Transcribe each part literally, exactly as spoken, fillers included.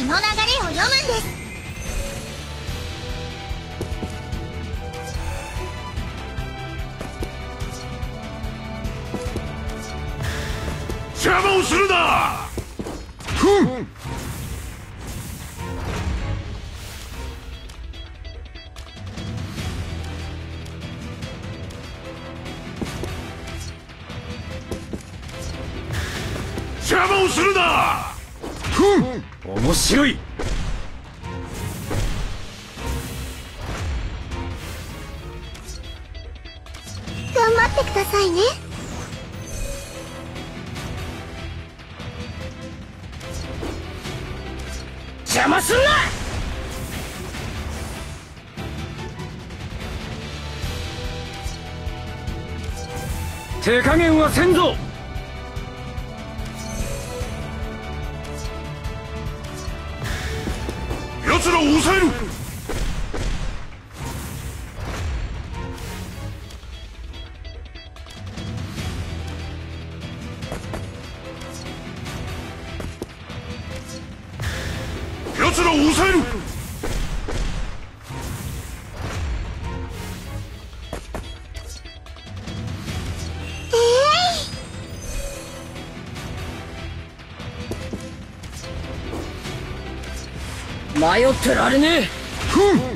の流れを読むんです。 邪魔をするな。ふん。邪魔をするな。ふん。面白い。 頑張ってくださいね。 邪魔すんな。手加減はせんぞ。 奴らを抑える。奴らを抑える。 迷ってられねえ。 ふん。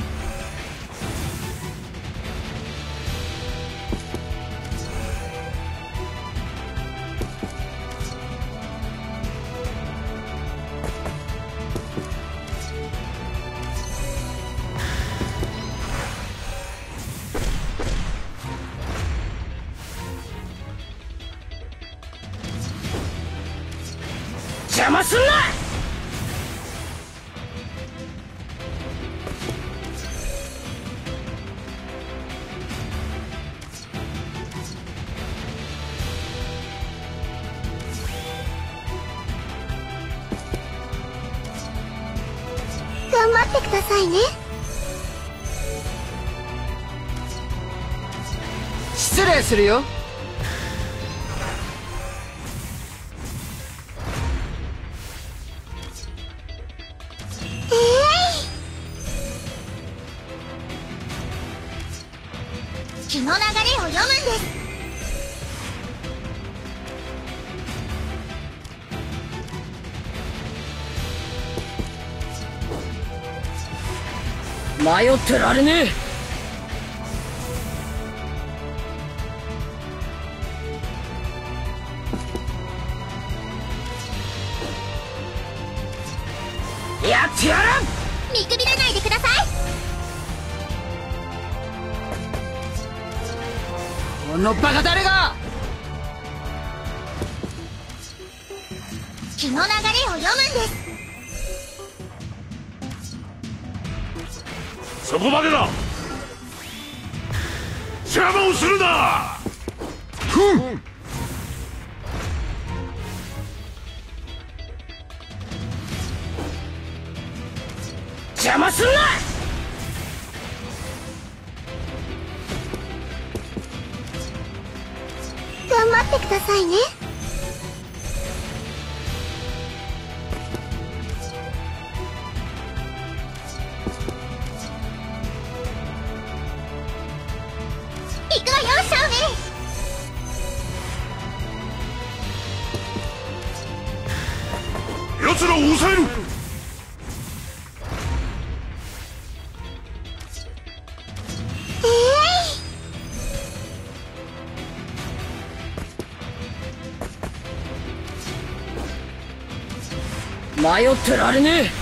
邪魔すんな。 頑張ってくださいね。 失礼するよ。 気の流れを読むんです。 迷ってられねえ。やってやらん。 見くびらないでください。 このバカ誰が。 気の流れを読むんです。 そこまでだ。邪魔をするな。ふん。 邪魔すんな。 頑張ってくださいね。行くわよ、シャオメイ。 奴らを抑える。 迷ってられねえ。